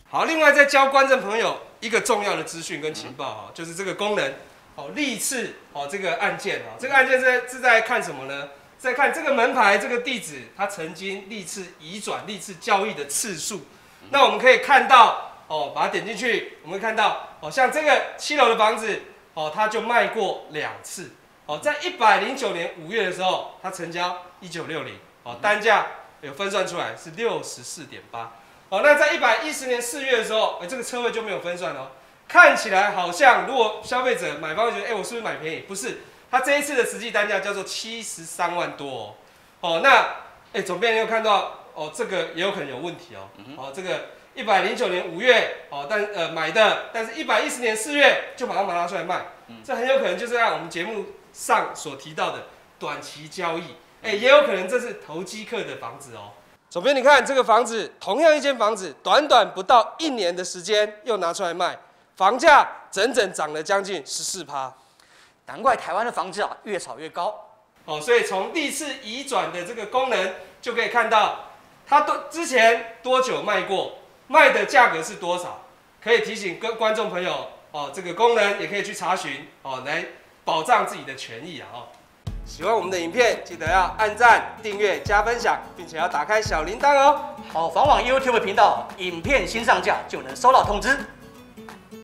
好，另外再教观众朋友一个重要的资讯跟情报哈，就是这个功能，历次这个按键这个按键是在看什么呢？在看这个门牌这个地址，它曾经历次移转、历次交易的次数。那我们可以看到把它点进去，我们会看到像这个7楼的房子它就卖过2次。在109年5月的时候，它成交1960，单价有分算出来是64.8。那在110年4月的时候，这个车位就没有分算哦。看起来好像，如果消费者买房觉得，我是不是买便宜？不是，它这一次的实际单价叫做73万多那总编你有看到这个也有可能有问题这个109年5月买的，但是110年4月就马上把它拿出来卖，这很有可能就是按我们节目上所提到的短期交易，也有可能这是投机客的房子总编，你看这个房子，同样一间房子，短短不到1年的时间又拿出来卖，房价整整涨了将近14%。 难怪台湾的房子越炒越高。 所以从历次移转的这个功能就可以看到，它之前多久卖过，卖的价格是多少，可以提醒各观众朋友这个功能也可以去查询来保障自己的权益喜欢我们的影片，记得要按赞、订阅、加分享，并且要打开小铃铛好房网 YouTube 频道，影片新上架就能收到通知。